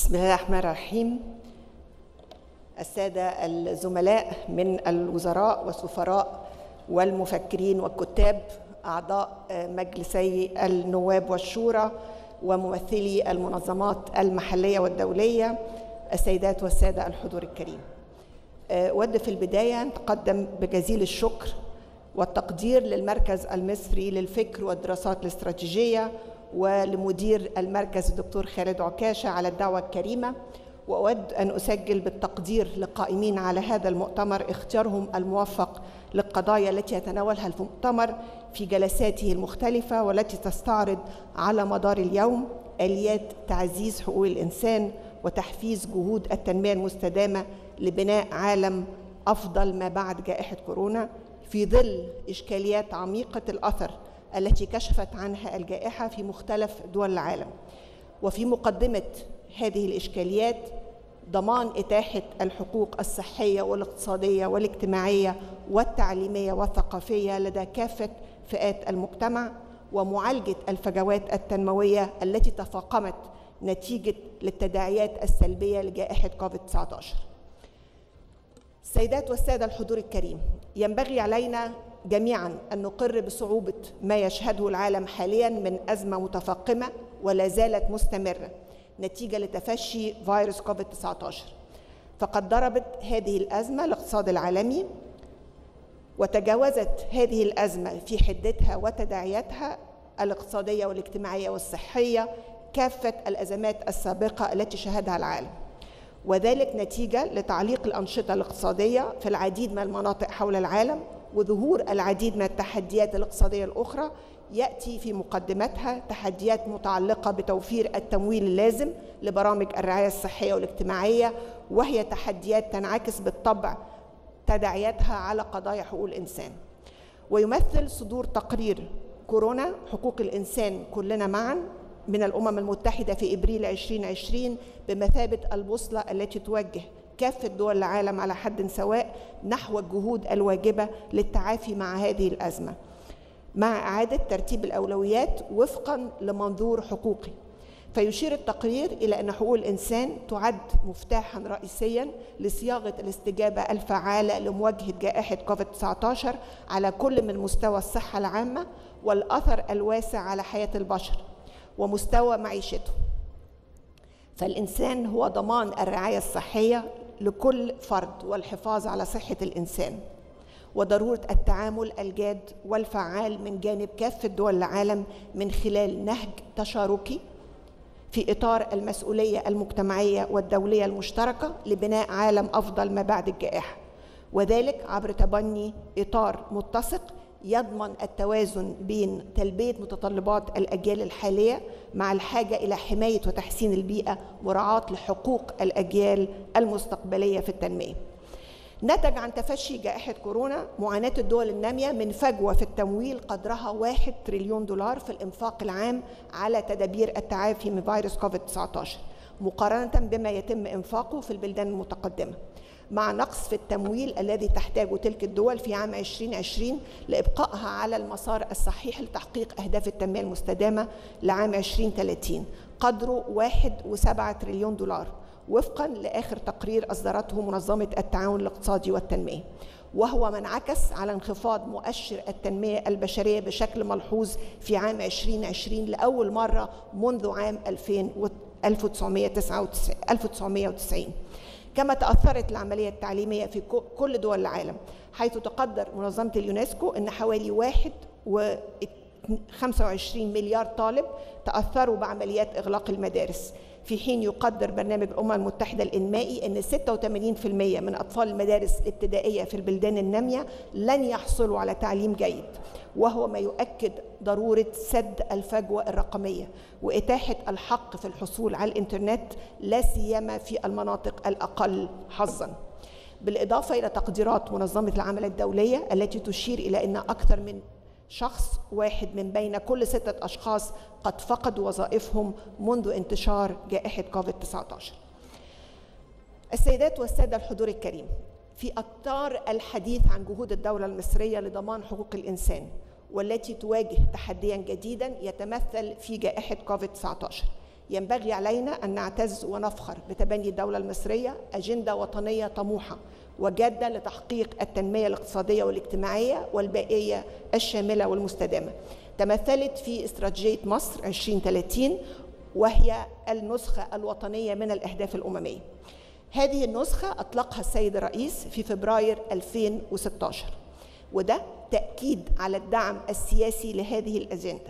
بسم الله الرحمن الرحيم. السادة الزملاء من الوزراء والسفراء والمفكرين والكتاب، أعضاء مجلسي النواب والشورى وممثلي المنظمات المحلية والدولية، السيدات والسادة الحضور الكريم. أود في البداية أن أتقدم بجزيل الشكر والتقدير للمركز المصري للفكر والدراسات الاستراتيجية ولمدير المركز الدكتور خالد عكاشة على الدعوة الكريمة، وأود أن أسجل بالتقدير للقائمين على هذا المؤتمر اختيارهم الموفق للقضايا التي يتناولها المؤتمر في جلساته المختلفة، والتي تستعرض على مدار اليوم آليات تعزيز حقوق الإنسان وتحفيز جهود التنمية المستدامة لبناء عالم أفضل ما بعد جائحة كورونا في ظل إشكاليات عميقة الأثر التي كشفت عنها الجائحة في مختلف دول العالم. وفي مقدمة هذه الإشكاليات ضمان إتاحة الحقوق الصحية والاقتصادية والاجتماعية والتعليمية والثقافية لدى كافة فئات المجتمع، ومعالجة الفجوات التنموية التي تفاقمت نتيجة للتداعيات السلبية لجائحة كوفيد-19. السيدات والسادة الحضور الكريم، ينبغي علينا جميعا أن نقر بصعوبة ما يشهده العالم حاليا من أزمة متفاقمة ولا زالت مستمرة نتيجة لتفشي فيروس كوفيد-19. فقد ضربت هذه الأزمة الاقتصاد العالمي، وتجاوزت هذه الأزمة في حدتها وتداعياتها الاقتصادية والاجتماعية والصحية كافة الأزمات السابقة التي شهدها العالم، وذلك نتيجة لتعليق الأنشطة الاقتصادية في العديد من المناطق حول العالم، وظهور العديد من التحديات الاقتصادية الأخرى يأتي في مقدمتها تحديات متعلقة بتوفير التمويل اللازم لبرامج الرعاية الصحية والاجتماعية، وهي تحديات تنعكس بالطبع تداعياتها على قضايا حقوق الإنسان. ويمثل صدور تقرير كورونا حقوق الإنسان كلنا معا من الأمم المتحدة في إبريل 2020 بمثابة البوصلة التي توجه كافة دول العالم على حد سواء نحو الجهود الواجبة للتعافي مع هذه الأزمة، مع إعادة ترتيب الأولويات وفقاً لمنظور حقوقي. فيشير التقرير إلى أن حقوق الإنسان تعد مفتاحاً رئيسياً لصياغة الاستجابة الفعالة لمواجهة جائحة كوفيد-19 على كل من مستوى الصحة العامة والأثر الواسع على حياة البشر ومستوى معيشته. فالإنسان هو ضمان الرعاية الصحية لكل فرد والحفاظ على صحة الإنسان، وضرورة التعامل الجاد والفعال من جانب كافة دول العالم من خلال نهج تشاركي في إطار المسؤولية المجتمعية والدولية المشتركة لبناء عالم أفضل ما بعد الجائحة، وذلك عبر تبني إطار متسق يضمن التوازن بين تلبية متطلبات الأجيال الحالية مع الحاجة إلى حماية وتحسين البيئة، مراعاة لحقوق الأجيال المستقبلية في التنمية. نتج عن تفشي جائحة كورونا معاناة الدول النامية من فجوة في التمويل قدرها 1 تريليون دولار في الإنفاق العام على تدابير التعافي من فيروس كوفيد-19 مقارنة بما يتم إنفاقه في البلدان المتقدمة، مع نقص في التمويل الذي تحتاجه تلك الدول في عام 2020 لإبقائها على المسار الصحيح لتحقيق أهداف التنمية المستدامة لعام 2030 قدره 1.7 تريليون دولار وفقاً لآخر تقرير أصدرته منظمة التعاون الاقتصادي والتنمية، وهو ما انعكس على انخفاض مؤشر التنمية البشرية بشكل ملحوظ في عام 2020 لأول مرة منذ عام 1990. كما تأثرت العملية التعليمية في كل دول العالم، حيث تقدر منظمة اليونسكو أن حوالي 1.25 مليار طالب تأثروا بعمليات إغلاق المدارس، في حين يقدر برنامج الأمم المتحدة الإنمائي أن 86% من أطفال المدارس الابتدائية في البلدان النامية لن يحصلوا على تعليم جيد، وهو ما يؤكد ضرورة سد الفجوة الرقمية وإتاحة الحق في الحصول على الإنترنت لا سيما في المناطق الأقل حظاً. بالإضافة إلى تقديرات منظمة العمل الدولية التي تشير إلى أن أكثر من شخص واحد من بين كل 6 أشخاص قد فقدوا وظائفهم منذ انتشار جائحة كوفيد-19. السيدات والسادة الحضور الكريم، في إطار الحديث عن جهود الدولة المصرية لضمان حقوق الإنسان والتي تواجه تحدياً جديداً يتمثل في جائحة كوفيد-19، ينبغي علينا أن نعتز ونفخر بتبني الدولة المصرية أجندة وطنية طموحة وجادة لتحقيق التنمية الاقتصادية والاجتماعية والبيئية الشاملة والمستدامة، تمثلت في استراتيجية مصر 2030، وهي النسخة الوطنية من الأهداف الأممية. هذه النسخة أطلقها السيد الرئيس في فبراير 2016، وده تأكيد على الدعم السياسي لهذه الأجندة.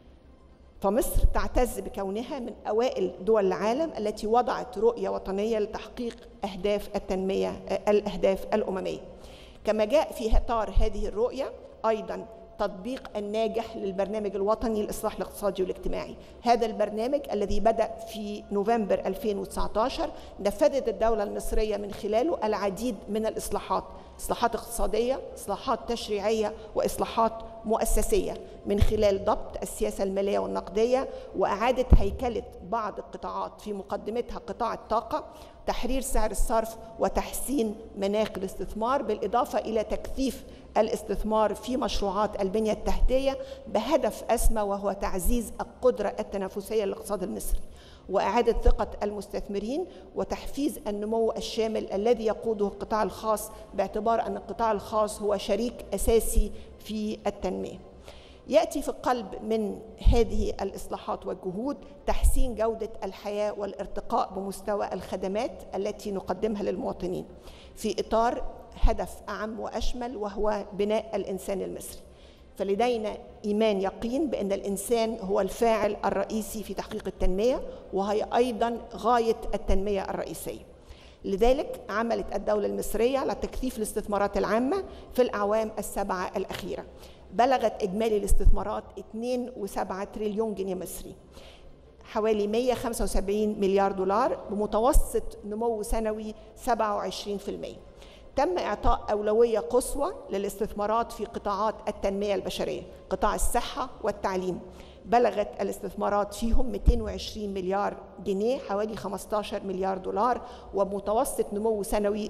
فمصر تعتز بكونها من أوائل دول العالم التي وضعت رؤية وطنية لتحقيق أهداف التنمية الأهداف الأممية. كما جاء في إطار هذه الرؤية أيضاً تطبيق الناجح للبرنامج الوطني للإصلاح الاقتصادي والاجتماعي. هذا البرنامج الذي بدأ في نوفمبر 2019 نفذت الدولة المصرية من خلاله العديد من الإصلاحات، إصلاحات اقتصادية، إصلاحات تشريعية، وإصلاحات مؤسسية، من خلال ضبط السياسة المالية والنقدية وإعادة هيكلة بعض القطاعات في مقدمتها قطاع الطاقة، تحرير سعر الصرف، وتحسين مناخ الاستثمار، بالإضافة إلى تكثيف الاستثمار في مشروعات البنية التحتية بهدف أسمى وهو تعزيز القدرة التنافسية للاقتصاد المصري وإعادة ثقة المستثمرين وتحفيز النمو الشامل الذي يقوده القطاع الخاص، باعتبار أن القطاع الخاص هو شريك أساسي في التنمية. يأتي في قلب من هذه الإصلاحات والجهود تحسين جودة الحياة والارتقاء بمستوى الخدمات التي نقدمها للمواطنين في إطار هدف أعم وأشمل وهو بناء الإنسان المصري. فلدينا إيمان يقين بأن الإنسان هو الفاعل الرئيسي في تحقيق التنمية، وهي أيضاً غاية التنمية الرئيسية. لذلك عملت الدولة المصرية على تكثيف الاستثمارات العامة في الأعوام السبعة الأخيرة. بلغت إجمالي الاستثمارات 2.7 تريليون جنيه مصري، حوالي 175 مليار دولار، بمتوسط نمو سنوي 27%. تم إعطاء أولوية قصوى للاستثمارات في قطاعات التنمية البشرية، قطاع الصحة والتعليم، بلغت الاستثمارات فيهم 220 مليار جنيه، حوالي 15 مليار دولار، ومتوسط نمو سنوي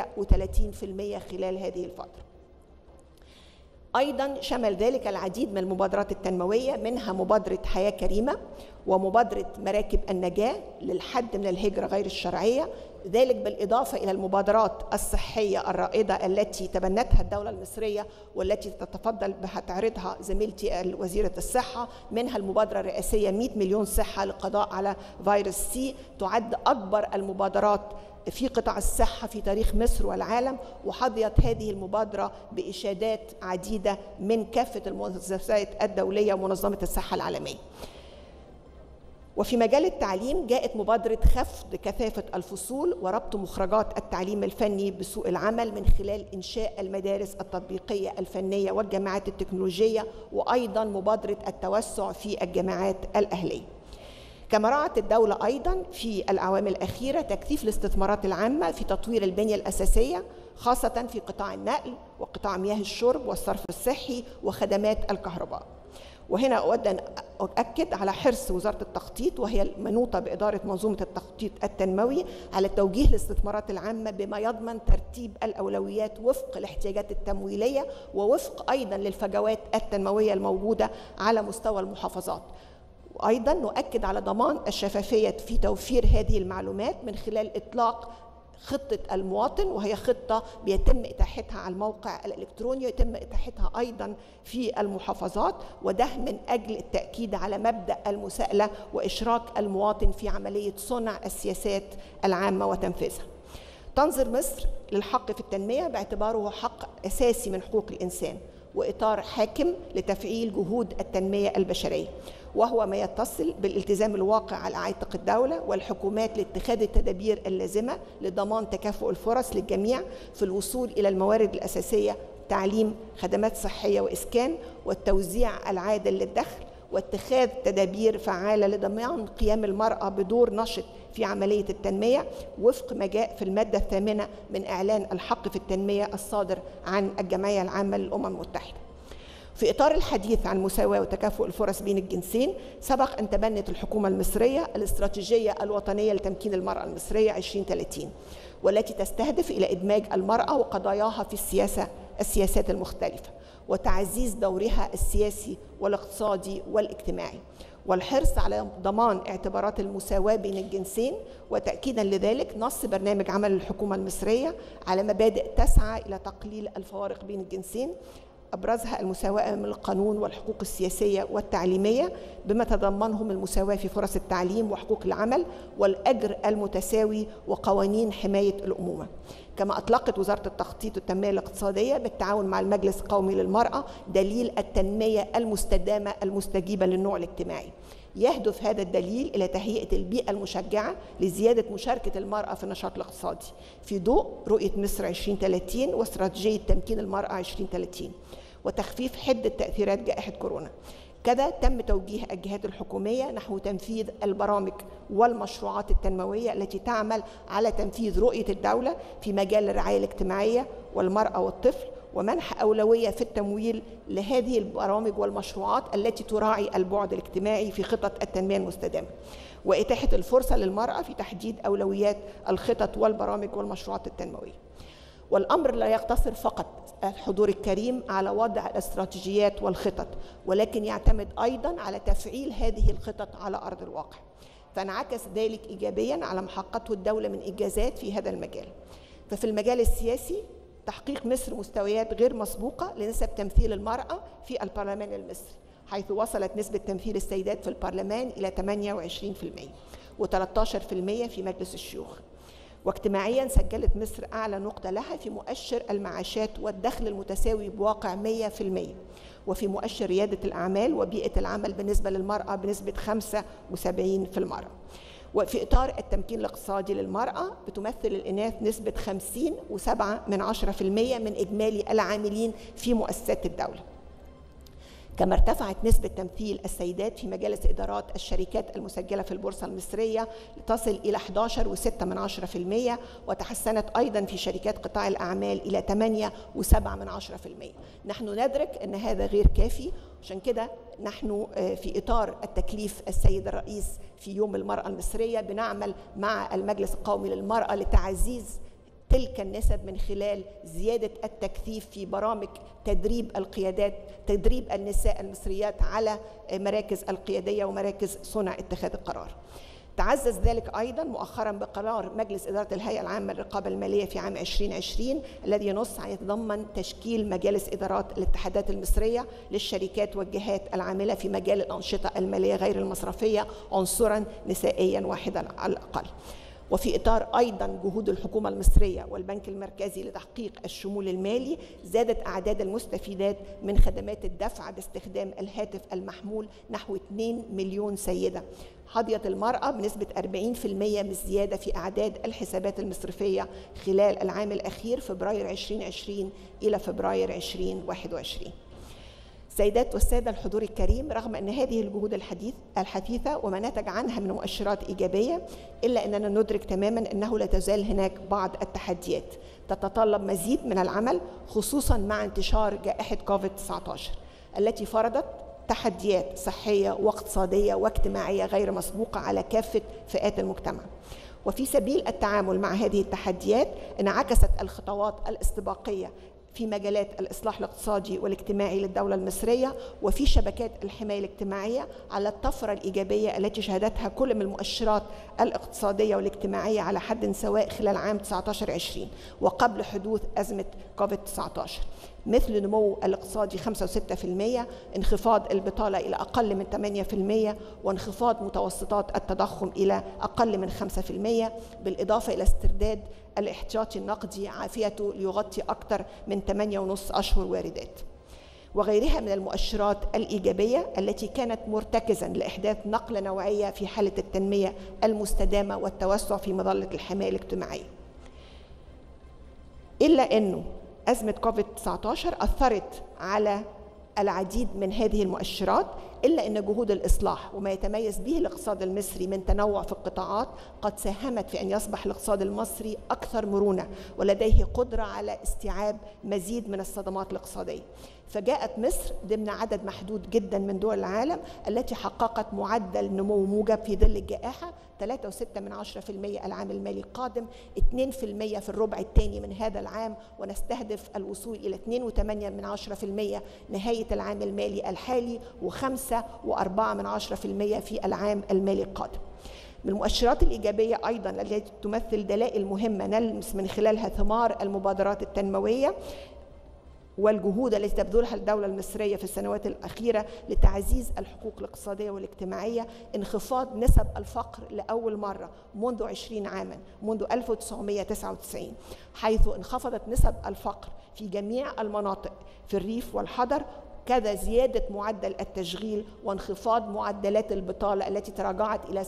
36% خلال هذه الفترة. أيضاً شمل ذلك العديد من المبادرات التنموية، منها مبادرة حياة كريمة ومبادرة مراكب النجاة للحد من الهجرة غير الشرعية، ذلك بالإضافة إلى المبادرات الصحية الرائدة التي تبنتها الدولة المصرية والتي تتفضل بها تعرضها زميلتي وزيرة الصحة، منها المبادرة الرئاسية 100 مليون صحة للقضاء على فيروس سي، تعد أكبر المبادرات في قطاع الصحة في تاريخ مصر والعالم، وحظيت هذه المبادرة بإشادات عديدة من كافة المؤسسات الدولية ومنظمة الصحة العالمية. وفي مجال التعليم جاءت مبادرة خفض كثافة الفصول وربط مخرجات التعليم الفني بسوق العمل من خلال إنشاء المدارس التطبيقية الفنية والجامعات التكنولوجية، وأيضا مبادرة التوسع في الجامعات الأهلية. كما رعت الدولة أيضا في الأعوام الأخيرة تكثيف الاستثمارات العامة في تطوير البنية الأساسية، خاصة في قطاع النقل وقطاع مياه الشرب والصرف الصحي وخدمات الكهرباء. وهنا أود أن أؤكد على حرص وزارة التخطيط، وهي المنوطة بإدارة منظومة التخطيط التنموي، على توجيه الاستثمارات العامة بما يضمن ترتيب الأولويات وفق الاحتياجات التمويلية ووفق أيضا للفجوات التنموية الموجودة على مستوى المحافظات. وأيضا نؤكد على ضمان الشفافية في توفير هذه المعلومات من خلال إطلاق خطة المواطن، وهي خطة بيتم إتاحتها على الموقع الإلكتروني ويتم إتاحتها أيضا في المحافظات، وده من أجل التأكيد على مبدأ المساءلة وإشراك المواطن في عملية صنع السياسات العامة وتنفيذها. تنظر مصر للحق في التنمية باعتباره حق أساسي من حقوق الإنسان وإطار حاكم لتفعيل جهود التنمية البشرية، وهو ما يتصل بالالتزام الواقع على عاتق الدولة والحكومات لاتخاذ التدابير اللازمة لضمان تكافؤ الفرص للجميع في الوصول إلى الموارد الأساسية، تعليم، خدمات صحية وإسكان، والتوزيع العادل للدخل، واتخاذ تدابير فعالة لضمان قيام المرأة بدور نشط في عملية التنمية وفق ما جاء في المادة 8 من إعلان الحق في التنمية الصادر عن الجمعية العامة للأمم المتحدة. في إطار الحديث عن مساواة وتكافؤ الفرص بين الجنسين، سبق أن تبنت الحكومة المصرية الاستراتيجية الوطنية لتمكين المرأة المصرية 2030، والتي تستهدف إلى إدماج المرأة وقضاياها في السياسات المختلفة وتعزيز دورها السياسي والاقتصادي والاجتماعي. والحرص على ضمان اعتبارات المساواة بين الجنسين. وتأكيدا لذلك نص برنامج عمل الحكومة المصرية على مبادئ تسعى إلى تقليل الفوارق بين الجنسين، أبرزها المساواة من القانون والحقوق السياسية والتعليمية بما تضمنهم المساواة في فرص التعليم وحقوق العمل والأجر المتساوي وقوانين حماية الأمومة. كما أطلقت وزارة التخطيط والتنمية الاقتصادية بالتعاون مع المجلس القومي للمرأة دليل التنمية المستدامة المستجيبة للنوع الاجتماعي. يهدف هذا الدليل إلى تهيئة البيئة المشجعة لزيادة مشاركة المرأة في النشاط الاقتصادي في ضوء رؤية مصر 2030 واستراتيجية تمكين المرأة 2030 وتخفيف حدة تأثيرات جائحة كورونا. كذا تم توجيه الجهات الحكومية نحو تنفيذ البرامج والمشروعات التنموية التي تعمل على تنفيذ رؤية الدولة في مجال الرعاية الاجتماعية والمرأة والطفل، ومنح أولوية في التمويل لهذه البرامج والمشروعات التي تراعي البعد الاجتماعي في خطط التنمية المستدامة، وإتاحة الفرصة للمرأة في تحديد أولويات الخطط والبرامج والمشروعات التنموية. والأمر لا يقتصر فقط الحضور الكريم على وضع الاستراتيجيات والخطط، ولكن يعتمد أيضا على تفعيل هذه الخطط على أرض الواقع، فانعكس ذلك إيجابيا على ما حققته الدولة من إنجازات في هذا المجال. ففي المجال السياسي تحقيق مصر مستويات غير مسبوقة لنسب تمثيل المرأة في البرلمان المصري، حيث وصلت نسبة تمثيل السيدات في البرلمان إلى 28% و13% في مجلس الشيوخ. واجتماعيا سجلت مصر أعلى نقطة لها في مؤشر المعاشات والدخل المتساوي بواقع 100%، وفي مؤشر ريادة الأعمال وبيئة العمل بالنسبة للمرأة بنسبة 75%. وفي إطار التمكين الاقتصادي للمرأة بتمثل الإناث نسبة 50.7% من إجمالي العاملين في مؤسسات الدولة. كما ارتفعت نسبة تمثيل السيدات في مجالس إدارات الشركات المسجلة في البورصة المصرية لتصل إلى 11.6%، وتحسنت أيضا في شركات قطاع الأعمال إلى 8.7%. نحن ندرك أن هذا غير كافي، عشان كده نحن في إطار التكليف السيد الرئيس في يوم المرأة المصرية بنعمل مع المجلس القومي للمرأة لتعزيز تلك النسب من خلال زيادة التكثيف في برامج تدريب القيادات، تدريب النساء المصريات على مراكز القيادية ومراكز صنع اتخاذ القرار. تعزز ذلك أيضا مؤخرا بقرار مجلس إدارة الهيئة العامة للرقابة المالية في عام 2020 الذي ينص على يتضمن تشكيل مجالس إدارات الاتحادات المصرية للشركات والجهات العاملة في مجال الأنشطة المالية غير المصرفية عنصرا نسائيا واحدا على الأقل. وفي إطار أيضا جهود الحكومة المصرية والبنك المركزي لتحقيق الشمول المالي، زادت أعداد المستفيدات من خدمات الدفع باستخدام الهاتف المحمول نحو 2 مليون سيدة. حظيت المرأة بنسبة 40% من الزيادة في أعداد الحسابات المصرفية خلال العام الأخير فبراير 2020 إلى فبراير 2021. السيدات والسادة الحضور الكريم، رغم أن هذه الجهود الحثيثة وما نتج عنها من مؤشرات إيجابية، إلا أننا ندرك تماما أنه لا تزال هناك بعض التحديات تتطلب مزيد من العمل، خصوصا مع انتشار جائحة كوفيد-19 التي فرضت تحديات صحية واقتصادية واجتماعية غير مسبوقة على كافة فئات المجتمع. وفي سبيل التعامل مع هذه التحديات انعكست الخطوات الاستباقية في مجالات الإصلاح الاقتصادي والاجتماعي للدولة المصرية وفي شبكات الحماية الاجتماعية على الطفرة الإيجابية التي شهدتها كل من المؤشرات الاقتصادية والاجتماعية على حد سواء خلال عام 19-20 وقبل حدوث أزمة كوفيد-19، مثل نمو الاقتصادي 5.6%، انخفاض البطالة إلى أقل من 8%، وانخفاض متوسطات التضخم إلى أقل من 5%، بالإضافة إلى استرداد الاحتياطي النقدي عافيته ليغطي أكثر من 8.5 أشهر واردات، وغيرها من المؤشرات الإيجابية التي كانت مرتكزا لإحداث نقلة نوعية في حالة التنمية المستدامة والتوسع في مظلة الحماية الاجتماعية. إلا أنه أزمة كوفيد-19 أثرت على العديد من هذه المؤشرات، إلا أن جهود الإصلاح وما يتميز به الاقتصاد المصري من تنوع في القطاعات قد ساهمت في أن يصبح الاقتصاد المصري أكثر مرونة ولديه قدرة على استيعاب مزيد من الصدمات الاقتصادية. فجاءت مصر ضمن عدد محدود جدا من دول العالم التي حققت معدل نمو موجب في ظل الجائحة 3.6% العام المالي القادم، 2% في الربع الثاني من هذا العام، ونستهدف الوصول إلى 2.8% نهاية العام المالي الحالي، و5.4% في العام المالي القادم. من المؤشرات الإيجابية أيضا التي تمثل دلائل مهمة نلمس من خلالها ثمار المبادرات التنموية والجهود التي تبذلها الدولة المصرية في السنوات الأخيرة لتعزيز الحقوق الاقتصادية والاجتماعية، انخفاض نسب الفقر لأول مرة منذ 20 عاما، منذ 1999، حيث انخفضت نسب الفقر في جميع المناطق في الريف والحضر، كذا زيادة معدل التشغيل وانخفاض معدلات البطالة التي تراجعت إلى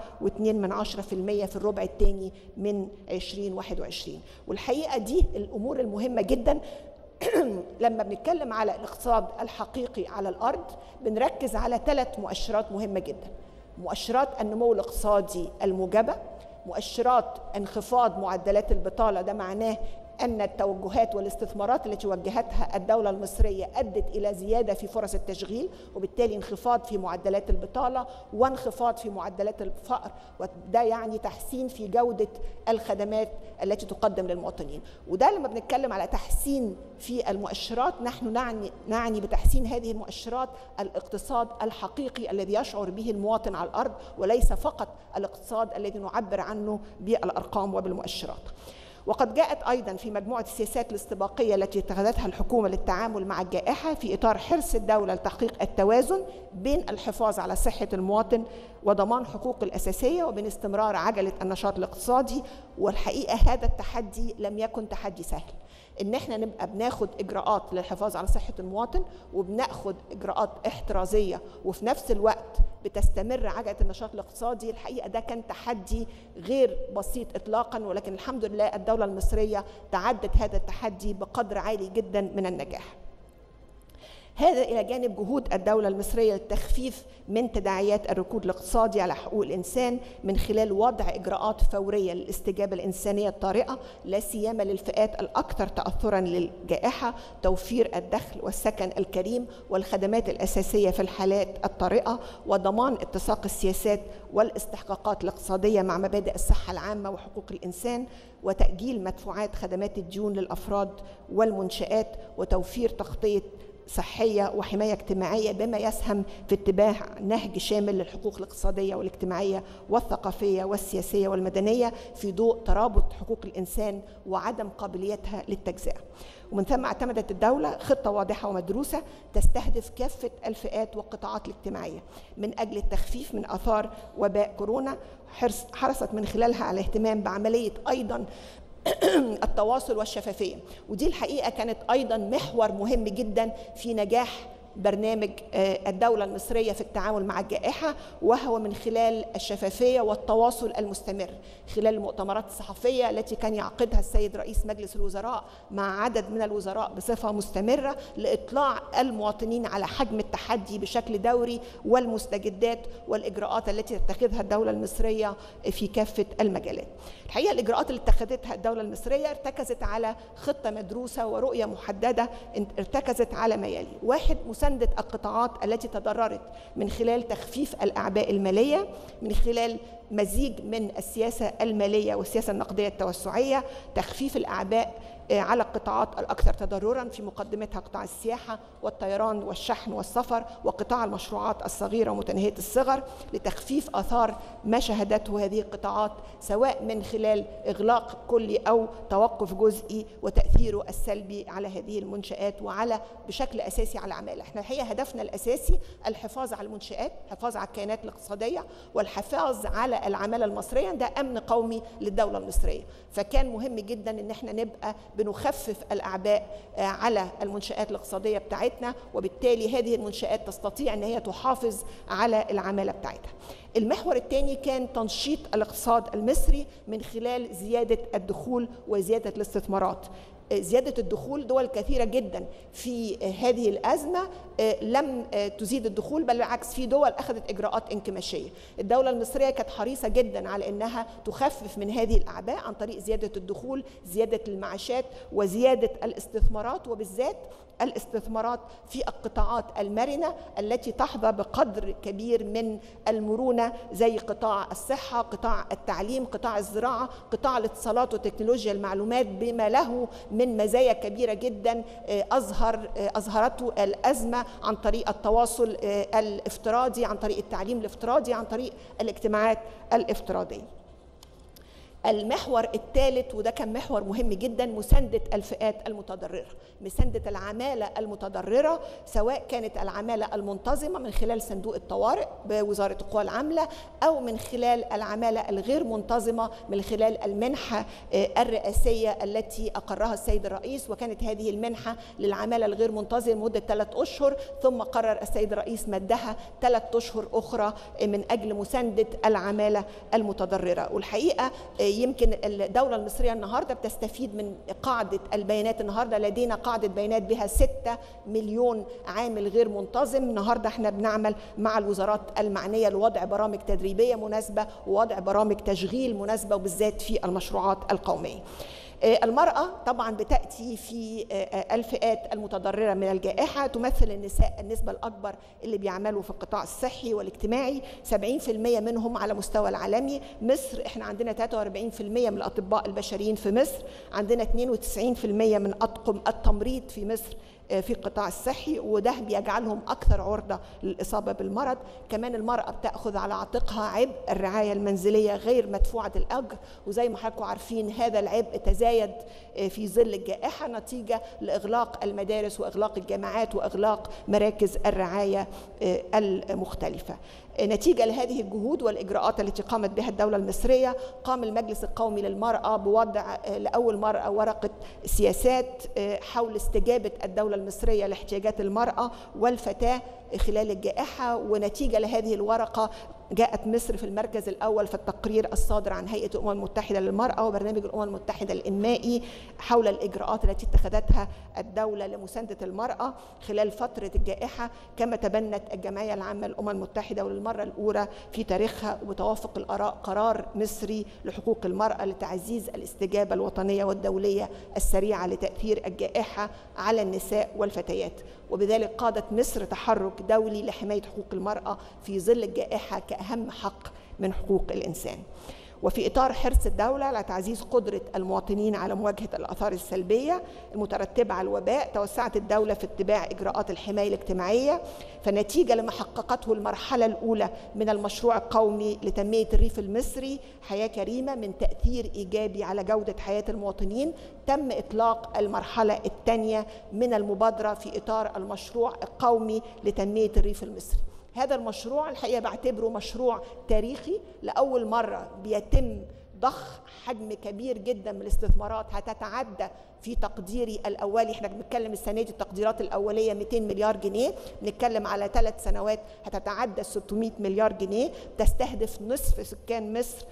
7.2% في الربع الثاني من 2021. والحقيقة دي الأمور المهمة جدا. لما بنتكلم على الاقتصاد الحقيقي على الأرض بنركز على 3 مؤشرات مهمة جدا: مؤشرات النمو الاقتصادي الموجبة، مؤشرات انخفاض معدلات البطالة، ده معناه أن التوجهات والاستثمارات التي وجهتها الدولة المصرية أدت إلى زيادة في فرص التشغيل، وبالتالي انخفاض في معدلات البطالة وانخفاض في معدلات الفقر، وده يعني تحسين في جودة الخدمات التي تقدم للمواطنين. وده لما بنتكلم على تحسين في المؤشرات نحن نعني بتحسين هذه المؤشرات الاقتصاد الحقيقي الذي يشعر به المواطن على الأرض، وليس فقط الاقتصاد الذي نعبر عنه بالأرقام وبالمؤشرات. وقد جاءت أيضا في مجموعة السياسات الاستباقية التي اتخذتها الحكومة للتعامل مع الجائحة في إطار حرص الدولة لتحقيق التوازن بين الحفاظ على صحة المواطن وضمان حقوقه الأساسية وبين استمرار عجلة النشاط الاقتصادي. والحقيقة هذا التحدي لم يكن تحدي سهل، إن احنا نبقى بناخد إجراءات للحفاظ على صحة المواطن وبناخد إجراءات احترازية وفي نفس الوقت بتستمر عجلة النشاط الاقتصادي. الحقيقة ده كان تحدي غير بسيط إطلاقا، ولكن الحمد لله الدولة المصرية تعدت هذا التحدي بقدر عالي جدا من النجاح. هذا إلى جانب جهود الدولة المصرية للتخفيف من تداعيات الركود الاقتصادي على حقوق الإنسان من خلال وضع إجراءات فورية للاستجابة الإنسانية الطارئة، لا سيما للفئات الأكثر تأثرا للجائحة، توفير الدخل والسكن الكريم والخدمات الأساسية في الحالات الطارئة، وضمان اتساق السياسات والاستحقاقات الاقتصادية مع مبادئ الصحة العامة وحقوق الإنسان، وتأجيل مدفوعات خدمات الديون للأفراد والمنشآت، وتوفير تغطية صحية وحماية اجتماعية بما يسهم في اتباع نهج شامل للحقوق الاقتصادية والاجتماعية والثقافية والسياسية والمدنية في ضوء ترابط حقوق الإنسان وعدم قابليتها للتجزئة. ومن ثم اعتمدت الدولة خطة واضحة ومدروسة تستهدف كافة الفئات والقطاعات الاجتماعية من أجل التخفيف من آثار وباء كورونا، حرصت من خلالها على الاهتمام بعملية أيضا التواصل والشفافية، ودي الحقيقة كانت أيضا محور مهم جدا في نجاح برنامج الدولة المصرية في التعامل مع الجائحة، وهو من خلال الشفافية والتواصل المستمر خلال المؤتمرات الصحفية التي كان يعقدها السيد رئيس مجلس الوزراء مع عدد من الوزراء بصفة مستمرة لإطلاع المواطنين على حجم التحدي بشكل دوري والمستجدات والإجراءات التي تتخذها الدولة المصرية في كافة المجالات. الحقيقة الإجراءات اللي اتخذتها الدولة المصرية ارتكزت على خطة مدروسة ورؤية محددة، ارتكزت على ما يلي: 1. مساندة القطاعات التي تضررت من خلال تخفيف الأعباء المالية من خلال مزيج من السياسة المالية والسياسة النقدية التوسعية، تخفيف الأعباء على القطاعات الأكثر تضرراً في مقدمتها قطاع السياحة والطيران والشحن والسفر وقطاع المشروعات الصغيرة ومتناهية الصغر، لتخفيف آثار ما شهدته هذه القطاعات سواء من خلال إغلاق كلي أو توقف جزئي وتأثيره السلبي على هذه المنشآت وعلى بشكل أساسي على العمالة. احنا الحقيقة هدفنا الأساسي الحفاظ على المنشآت، الحفاظ على الكيانات الاقتصادية والحفاظ على العمالة المصرية، ده أمن قومي للدولة المصرية. فكان مهم جدا إن احنا نبقى بنخفف الأعباء على المنشآت الاقتصادية بتاعتنا، وبالتالي هذه المنشآت تستطيع أن هي تحافظ على العمالة بتاعتها. المحور الثاني كان تنشيط الاقتصاد المصري من خلال زيادة الدخول وزيادة الاستثمارات. زيادة الدخول. دول كثيرة جدا في هذه الأزمة لم تزيد الدخول، بل بالعكس في دول أخذت إجراءات انكماشية. الدولة المصرية كانت حريصة جدا على أنها تخفف من هذه الأعباء عن طريق زيادة الدخول، زيادة المعاشات، وزيادة الاستثمارات، وبالذات الاستثمارات في القطاعات المرنة التي تحظى بقدر كبير من المرونة، زي قطاع الصحة، قطاع التعليم، قطاع الزراعة، قطاع الاتصالات وتكنولوجيا المعلومات، بما له من مزايا كبيرة جدا أظهرته الأزمة عن طريق التواصل الافتراضي، عن طريق التعليم الافتراضي، عن طريق الاجتماعات الافتراضية. المحور الثالث، وده كان محور مهم جدا، مساندة الفئات المتضررة، مساندة العمالة المتضررة، سواء كانت العمالة المنتظمة من خلال صندوق الطوارئ بوزارة القوى العاملة، أو من خلال العمالة الغير منتظمة من خلال المنحة الرئاسية التي أقرها السيد الرئيس. وكانت هذه المنحة للعمالة الغير منتظمة مدة 3 أشهر، ثم قرر السيد الرئيس مدها 3 أشهر أخرى من أجل مساندة العمالة المتضررة. والحقيقة يمكن الدولة المصرية النهاردة بتستفيد من قاعدة البيانات. النهاردة لدينا قاعدة بيانات بها 6 مليون عامل غير منتظم. النهاردة احنا بنعمل مع الوزارات المعنية لوضع برامج تدريبية مناسبة ووضع برامج تشغيل مناسبة، وبالذات في المشروعات القومية. المرأة طبعا بتأتي في الفئات المتضررة من الجائحة، تمثل النساء النسبة الأكبر اللي بيعملوا في القطاع الصحي والاجتماعي، 70% منهم على مستوى العالمي. مصر احنا عندنا 43% من الأطباء البشريين في مصر، عندنا 92% من أطقم التمريض في مصر في القطاع الصحي، وده بيجعلهم أكثر عرضة للإصابة بالمرض. كمان المرأة بتأخذ على عاتقها عبء الرعاية المنزلية غير مدفوعة الأجر، وزي ما حضراتكم عارفين هذا العبء تزايد في ظل الجائحة نتيجة لإغلاق المدارس وإغلاق الجامعات وإغلاق مراكز الرعاية المختلفة. نتيجة لهذه الجهود والإجراءات التي قامت بها الدولة المصرية، قام المجلس القومي للمرأة بوضع لأول مرة ورقة سياسات حول استجابة الدولة المصرية لاحتياجات المرأة والفتاة خلال الجائحة. ونتيجة لهذه الورقة جاءت مصر في المركز الأول في التقرير الصادر عن هيئة الأمم المتحدة للمرأة وبرنامج الأمم المتحدة الإنمائي حول الإجراءات التي اتخذتها الدولة لمساندة المرأة خلال فترة الجائحة، كما تبنت الجمعية العامة للأمم المتحدة وللمرة الأولى في تاريخها وبتوافق الآراء قرار مصري لحقوق المرأة لتعزيز الاستجابة الوطنية والدولية السريعة لتأثير الجائحة على النساء والفتيات. وبذلك قادت مصر تحرك دولي لحماية حقوق المرأة في ظل الجائحة كأهم حق من حقوق الإنسان. وفي إطار حرص الدولة على تعزيز قدرة المواطنين على مواجهة الآثار السلبية المترتبة على الوباء، توسعت الدولة في اتباع إجراءات الحماية الاجتماعية. فنتيجة لما حققته المرحلة الأولى من المشروع القومي لتنمية الريف المصري حياة كريمة من تأثير إيجابي على جودة حياة المواطنين، تم إطلاق المرحلة الثانية من المبادرة في إطار المشروع القومي لتنمية الريف المصري. هذا المشروع الحقيقة بعتبره مشروع تاريخي، لأول مرة بيتم ضخ حجم كبير جدا من الاستثمارات هتتعدى في تقديري الأولي، احنا بنتكلم السنة دي التقديرات الأولية 200 مليار جنيه، بنتكلم على 3 سنوات هتتعدى 600 مليار جنيه، تستهدف نصف سكان مصر،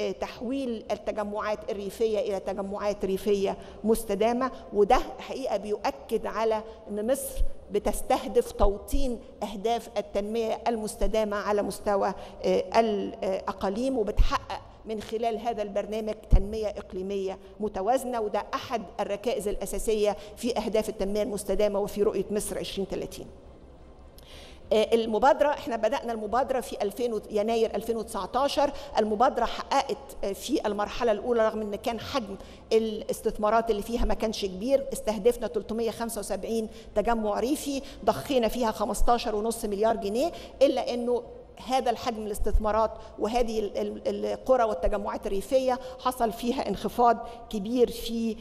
تحويل التجمعات الريفية إلى تجمعات ريفية مستدامة. وده حقيقة بيؤكد على أن مصر بتستهدف توطين أهداف التنمية المستدامة على مستوى الأقاليم، وبتحقق من خلال هذا البرنامج تنمية إقليمية متوازنة، وده أحد الركائز الأساسية في أهداف التنمية المستدامة وفي رؤية مصر 2030. المبادرة احنا بدأنا المبادرة في يناير 2019. المبادرة حققت في المرحلة الأولى رغم أن كان حجم الاستثمارات اللي فيها ما كانش كبير، استهدفنا 375 تجمع ريفي، ضخينا فيها 15.5 مليار جنيه، إلا أنه هذا الحجم الاستثمارات وهذه القرى والتجمعات الريفية حصل فيها انخفاض كبير في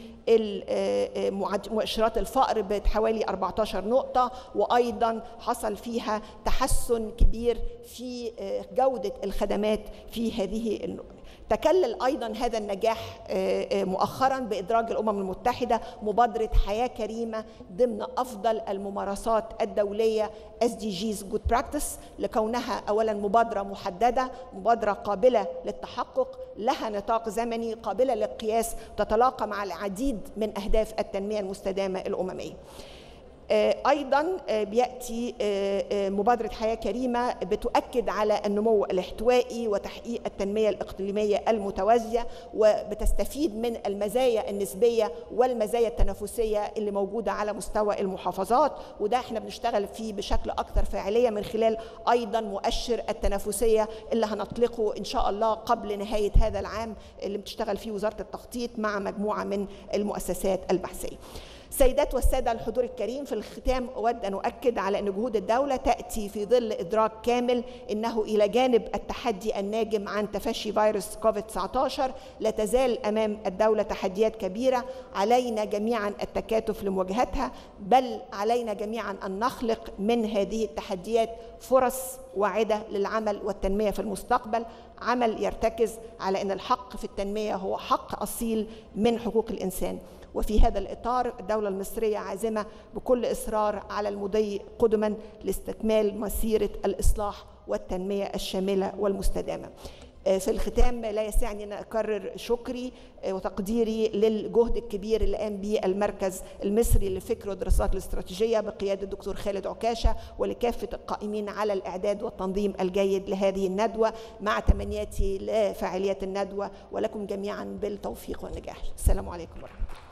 مؤشرات الفقر بحوالي 14 نقطة، وأيضا حصل فيها تحسن كبير في جودة الخدمات في هذه النقطة. تكلل أيضا هذا النجاح مؤخرا بإدراج الأمم المتحدة مبادرة حياة كريمة ضمن أفضل الممارسات الدولية SDGs Good Practice، لكونها أولا أولا مبادرة محددة، مبادرة قابلة للتحقق، لها نطاق زمني، قابلة للقياس، تتلاقى مع العديد من أهداف التنمية المستدامة الأممية. أيضا بيأتي مبادرة حياة كريمة بتؤكد على النمو الاحتوائي وتحقيق التنمية الإقليمية المتوازية، وبتستفيد من المزايا النسبية والمزايا التنافسية اللي موجودة على مستوى المحافظات، وده احنا بنشتغل فيه بشكل أكثر فاعلية من خلال أيضا مؤشر التنافسية اللي هنطلقه إن شاء الله قبل نهاية هذا العام، اللي بتشتغل فيه وزارة التخطيط مع مجموعة من المؤسسات البحثية. سيدات والسادة الحضور الكريم، في الختام أود أن أؤكد على أن جهود الدولة تأتي في ظل إدراك كامل أنه إلى جانب التحدي الناجم عن تفشي فيروس كوفيد-19 لا تزال أمام الدولة تحديات كبيرة علينا جميعا التكاتف لمواجهتها، بل علينا جميعا أن نخلق من هذه التحديات فرص واعدة للعمل والتنمية في المستقبل، عمل يرتكز على أن الحق في التنمية هو حق أصيل من حقوق الإنسان. وفي هذا الإطار الدولة المصرية عازمة بكل إصرار على المضي قدما لاستكمال مسيرة الإصلاح والتنمية الشاملة والمستدامة. في الختام لا يسعني أن أكرر شكري وتقديري للجهد الكبير اللي قام به المركز المصري للفكر والدراسات الاستراتيجية بقيادة الدكتور خالد عكاشة، ولكافة القائمين على الإعداد والتنظيم الجيد لهذه الندوة، مع تمنياتي لفاعلية الندوة ولكم جميعا بالتوفيق والنجاح. السلام عليكم ورحمة الله.